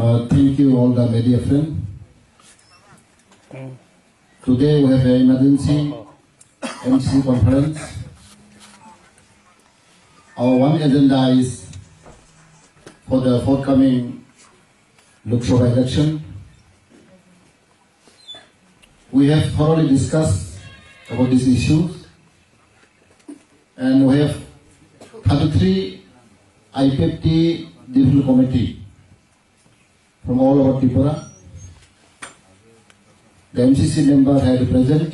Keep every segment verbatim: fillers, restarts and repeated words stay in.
Uh, thank you all the media friends. Today we have an emergency M C conference. Our one agenda is for the forthcoming Lok Sabha election. We have thoroughly discussed about these issues, and we have thirty-three I P F T different committee from all over Tripura. The M C C members had present,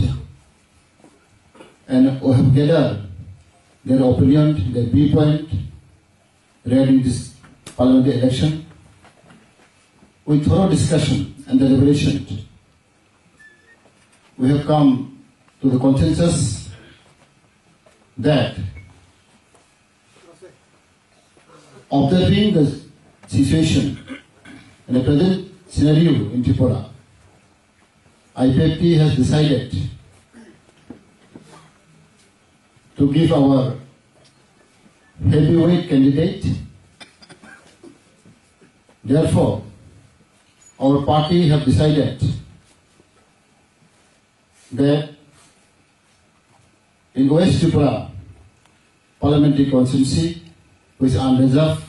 and we have gathered their opinion, their viewpoint regarding this parliamentary election. With thorough discussion and deliberation, we have come to the consensus that observing the situation and the present scenario in Tripura, I P F T has decided to give our heavyweight candidate. Therefore, our party have decided that in West Tripura parliamentary constituency, which is unreserved,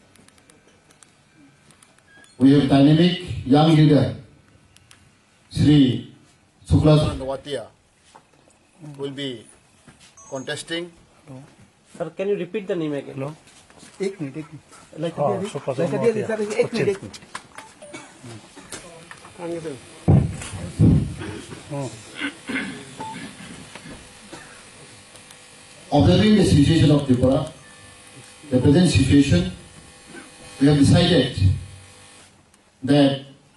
we have dynamic young leader Shri Sukla Nawatia will be contesting. Sir, can you repeat the name again? No. एक minute एक minute like हाँ, दिया super like दिया sir एक minute एक minute आगे से Observing the situation of Tripura, the present situation, we have decided that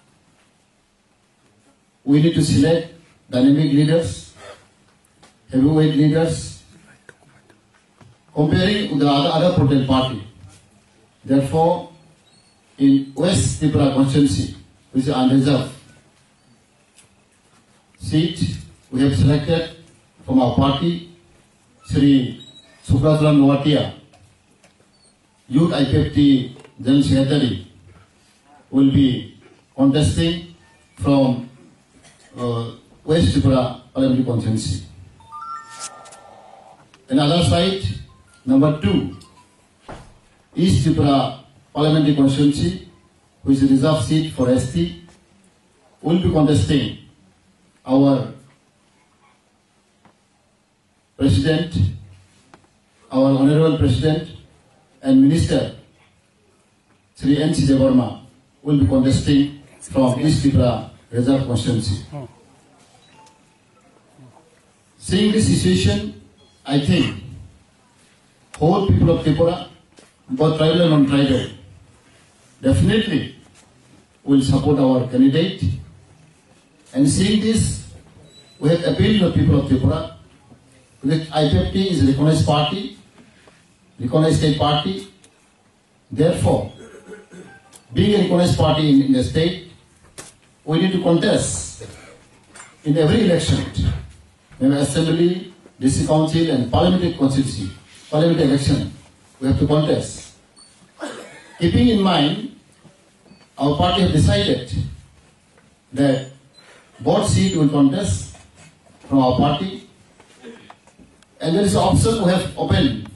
we need to select dynamic leaders, heavyweight leaders, comparing with the other, other political party. Therefore, in West Tripura constituency, which is unreserved seat, we have selected from our party Shri Sukla Nawatia, Youth I P F T General Secretary, will be contesting from uh, West Tripura parliamentary constituency. Another side, number two, East Tripura parliamentary constituency, which is reserved seat for S T, will be contesting our President, our Honorable President and Minister, Shri N C Devarma, will be contesting from East Tripura Reserve Constituency. Seeing this situation, I think whole people of Tripura, both tribal and non-tribal, definitely will support our candidate. And seeing this, we have appealed to the people of Tripura that I P F T is a recognized party, recognized state party. Therefore, being a recognized party in, in the state, we need to contest in every election, in assembly, district council, and parliamentary constituency, parliamentary election, we have to contest. Keeping in mind, our party has decided that both seats will contest from our party, and there is an option we have opened.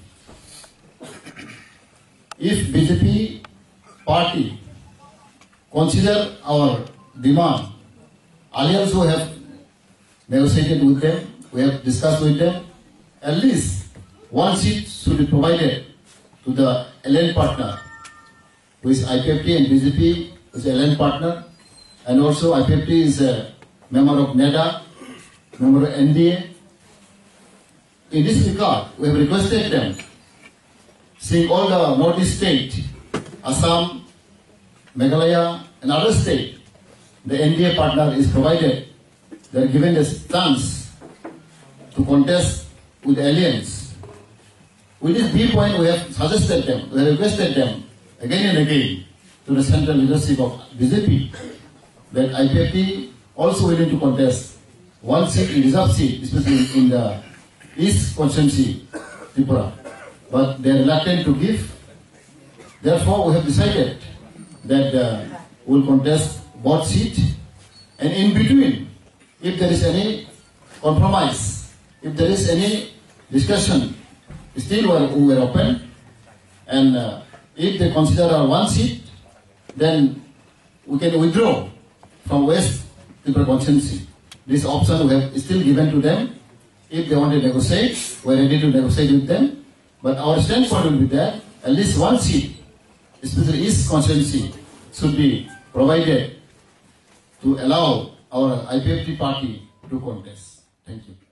If B J P party consider our demand, earlier also have negotiated with them, we have discussed with them, at least one seat should be provided to the L N partner, who is I P F T, and B J P is L N partner, and also I P F T is a member of NEDA, member of N D A. In this regard, we have requested them, seeing all the Northeast state, Assam, Meghalaya, and other states, the N D A partner is provided. They are given a chance to contest with the alliance. With this viewpoint, we have suggested them, we have requested them again and again to the central leadership of B J P that I P F T also willing to contest one seat in reserve seat, especially in the East constituency, Tripura, but they are reluctant to give. Therefore, we have decided that uh, will contest both seat, and in between, if there is any compromise, if there is any discussion, still we are open, and uh, if they consider our one seat, then we can withdraw from West Tripura constituency. This option we have still given to them. If they want to negotiate, we are ready to negotiate with them. But our standpoint will be that at least one seat, especially East constituency, should be provided to allow our I P F T party to contest. Thank you.